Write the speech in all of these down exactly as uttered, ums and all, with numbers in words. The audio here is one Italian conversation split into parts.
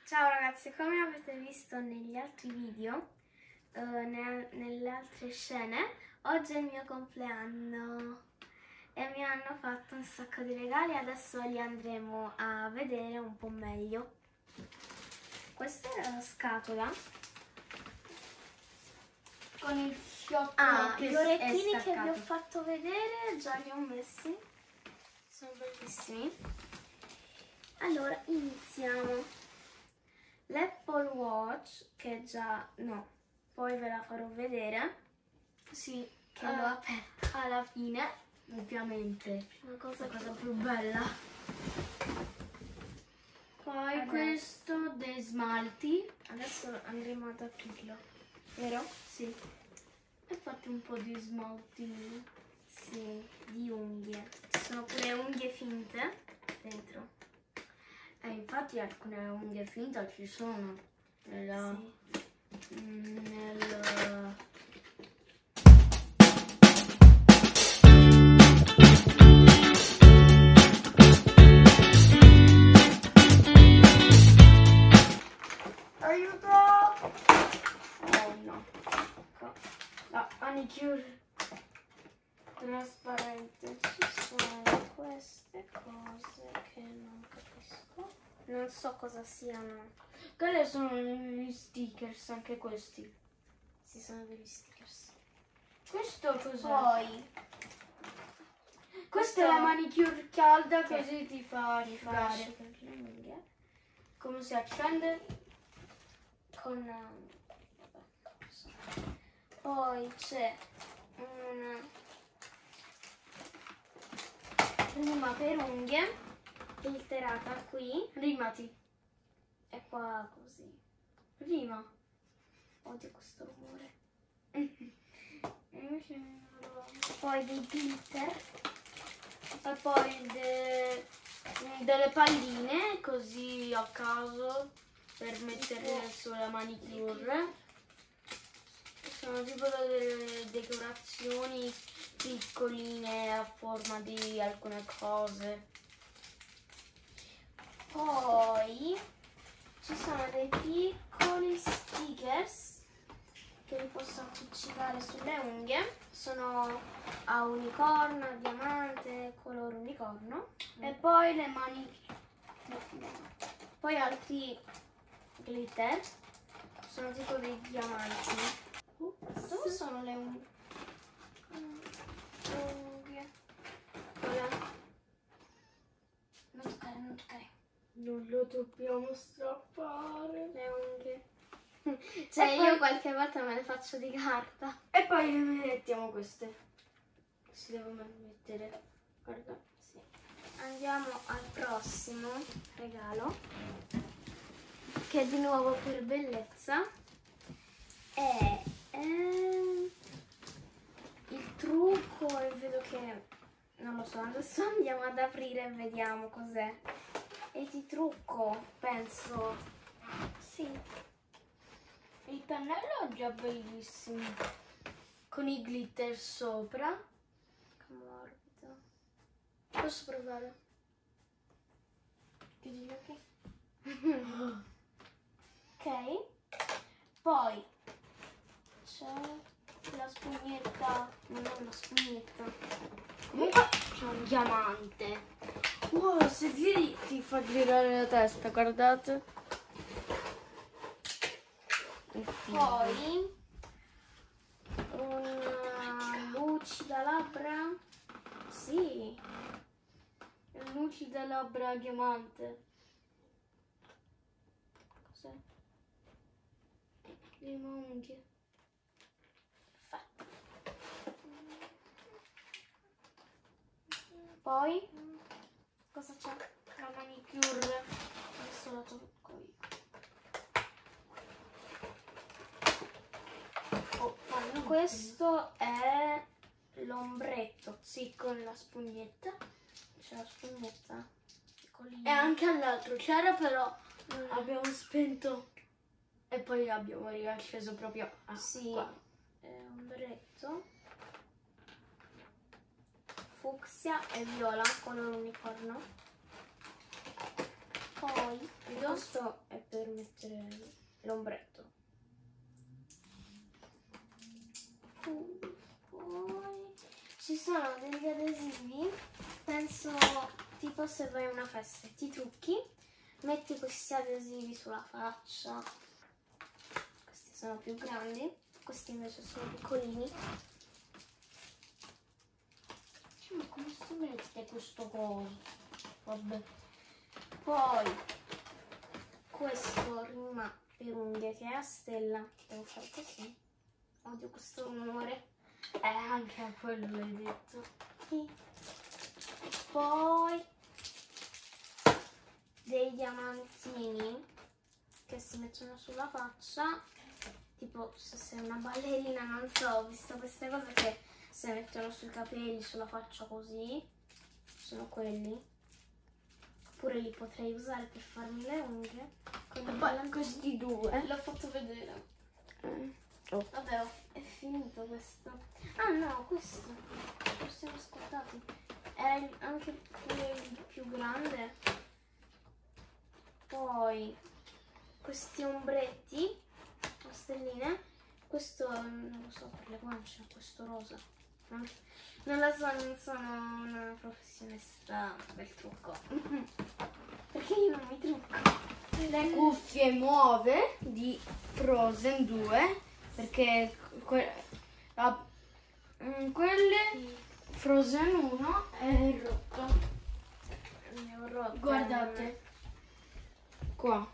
Ciao ragazzi, come avete visto negli altri video, eh, ne- nelle altre scene, oggi è il mio compleanno e mi hanno fatto un sacco di regali, adesso li andremo a vedere un po' meglio. Questa è la scatola con il fiocco ah, che gli orecchini è che vi ho staccato. fatto vedere, già li ho messi, sono bellissimi. Allora iniziamo. L'Apple Watch, che già no, poi ve la farò vedere. Sì, che uh, l'ho aperta alla fine, ovviamente. una cosa, La cosa più bella. Poi Adesso. questo dei smalti. Adesso andremo ad aprirlo, vero? Sì. E fate un po' di smaltini. Sì, di unghie. Ci sono pure unghie finte dentro. Eh, infatti alcune unghie finte ci sono nella, Sì. mm, nel aiuto! Oh no. La manicure trasparente. Ci sono queste cose che non capisco. Non so cosa siano. Quelle sono gli stickers, anche questi. Ci sono degli stickers. Questo cos'è? Poi questa è la manicure calda, Che così ti fa mi fa asciugare. asciugare le unghie. Come si accende? Con vabbè. Poi c'è una rima per unghie filtrata qui Rimati. e qua così. Rima. Odio questo rumore. Poi dei glitter E poi de- delle palline, così a caso, per metterle sulla manicure. Sono tipo delle decorazioni piccoline a forma di alcune cose. Poi ci sono dei piccoli stickers che vi posso appiccicare sulle unghie. Sono a unicorno, a diamante, color unicorno. E poi le mani. Poi altri glitter. Sono tipo dei diamanti. Dove sono le unghie? Unghie. Quella. Non toccare, non toccare. Non lo dobbiamo strappare. Le unghie. Cioè E io poi- qualche volta me le faccio di carta. E poi le mettiamo queste. Si devono mettere. Guarda. Sì. Andiamo al prossimo regalo, che è di nuovo per bellezza. È ehm, il trucco e vedo che non lo so, adesso andiamo ad aprire e vediamo cos'è. È di trucco, penso. Sì. Il pennello è già bellissimo. Con i glitter sopra. Che morbido. Posso provare? Chiudi gli occhi. Ok. Poi c'è la spugnetta. Non è una spugnetta. Comunque c'è un diamante. Wow, se giri ti fa girare la testa, guardate. Poi una lucida labbra. Sì. Lucida labbra diamante. Cos'è? Lima unghie. Perfetto. Poi cosa c'è? La manicure. Adesso la tocco io. Oh, fanno Questo è l'ombretto. sì, con la spugnetta. C'è la spugnetta piccolina. E anche all'altro c'era, però Mm. abbiamo spento e poi abbiamo riacceso proprio a Sì, qua. è ombretto fucsia e viola, color unicorno. Poi questo è per mettere l'ombretto. Poi ci sono degli adesivi, penso tipo se vai a una festa e ti trucchi, metti questi adesivi sulla faccia. Questi sono più grandi, questi invece sono piccolini. Ma come si mette questo coso? Vabbè. Poi questo rima per unghie che è a stella, devo fare così. Odio questo rumore. Eh, anche a quello l'hai detto. Sì. Poi dei diamantini che si mettono sulla faccia, tipo se sei una ballerina, non so, ho visto queste cose che si mettono sui capelli, sulla faccia così, sono quelli. Oppure li potrei usare per farmi le unghie. Con E poi questi due. l'ho fatto vedere. Eh. Oh. Vabbè, è finito questo. Ah no, questo. Ci siamo scordati. Era il- anche il più grande. Poi questi ombretti, le stelline. Questo non lo so, per le guance, questo rosa. Non, non lo so, non sono una professionista del trucco. Perché io non mi trucco. Le cuffie nuove di Frozen due, perché que la, mm, quelle Frozen uno è rotto. Ne ho rotte. Guardate qua.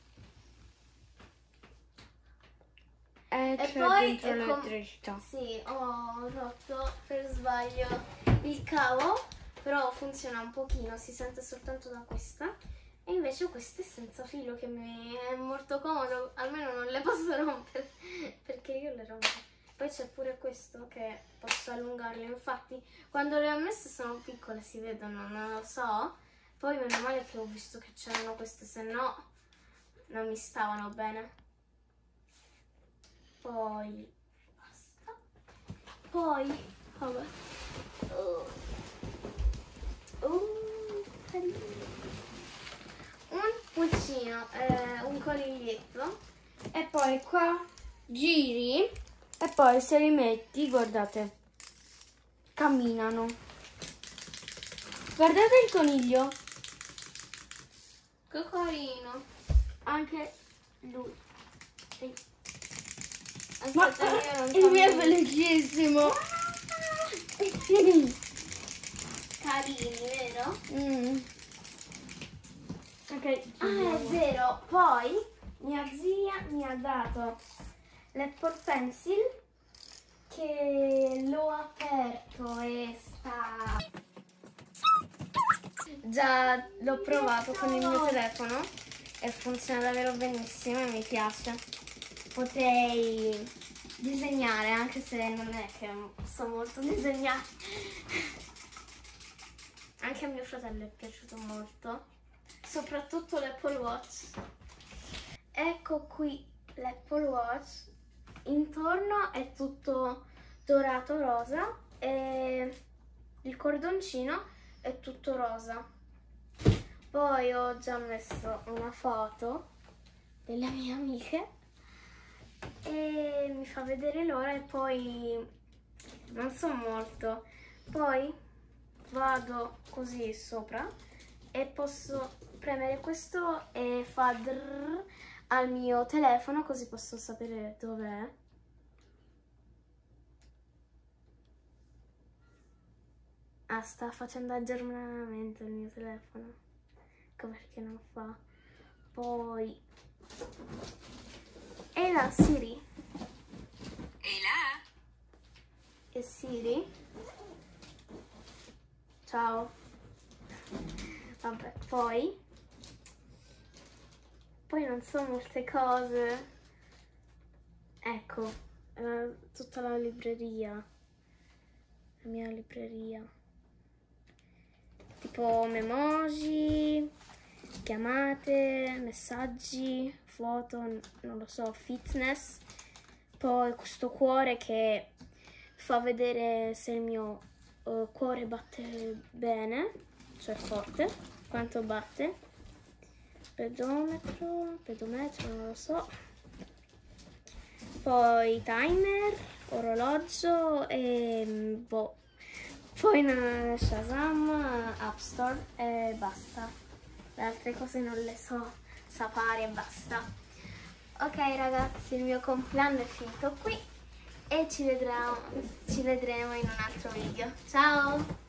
E E c'è poi dentro è com- l'elettricità. Sì, ho rotto per sbaglio il cavo, però funziona un pochino, si sente soltanto da questa. E invece questo è senza filo, che mi è molto comodo, almeno non le posso rompere, perché io le rompo. Poi c'è pure questo che posso allungarle, infatti quando le ho messe sono piccole, si vedono, non lo so. Poi meno male che ho visto che c'erano queste, se no non mi stavano bene. Poi basta. Poi vabbè. Oh. Uh, carino. Un pulcino, eh, un coniglietto. E poi qua giri e poi se li metti, guardate, camminano. Guardate il coniglio, Che carino. anche lui. Sì. Aspetta, Ma io non il mio è cammino. velocissimo. Carini, vero? Mm. Ok, Ah, è vero. Poi mia zia mi ha dato l'Apple Pencil, che l'ho aperto e sta... Già l'ho provato con il mio telefono e funziona davvero benissimo e mi piace. Potrei disegnare, anche se non è che so molto disegnare. Anche a mio fratello è piaciuto molto, soprattutto l'Apple Watch. Ecco qui l'Apple Watch. Intorno è tutto dorato rosa e il cordoncino è tutto rosa. Poi ho già messo una foto delle mie amiche e mi fa vedere l'ora e poi non so molto. Poi vado così sopra e posso premere questo e fa drrr al mio telefono, così posso sapere dov'è. Ah, sta facendo aggiornamento il mio telefono. Ecco perché non fa. Poi... E là, Siri. Ehi là? E Siri? Ciao. Vabbè, poi... Poi non so molte cose. Ecco, eh, tutta la libreria. La mia libreria. Tipo memoji, chiamate, messaggi, foto, non lo so, fitness. Poi questo cuore che fa vedere se il mio uh, cuore batte bene, cioè forte, quanto batte. speedometro, pedometro, non lo so. Poi timer, orologio e boh. Poi una Shazam, App Store e basta. Le altre cose non le so, Safari e basta. Ok ragazzi, il mio compleanno è finito qui e ci vedremo, ci vedremo in un altro video. Ciao!